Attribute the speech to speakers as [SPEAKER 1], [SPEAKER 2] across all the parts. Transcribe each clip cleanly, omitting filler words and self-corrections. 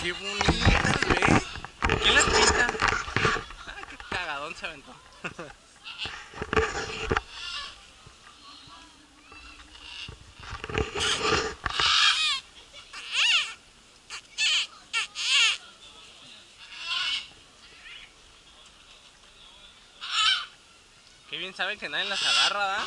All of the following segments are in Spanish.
[SPEAKER 1] Qué bonitas, ¿ves? ¿Quién las pinta? Ah, qué cagadón se aventó. Qué bien saben que nadie las agarra, ¿verdad?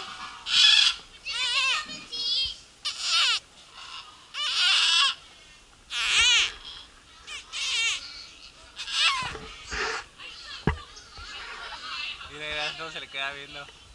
[SPEAKER 1] Mira, no se le queda viendo.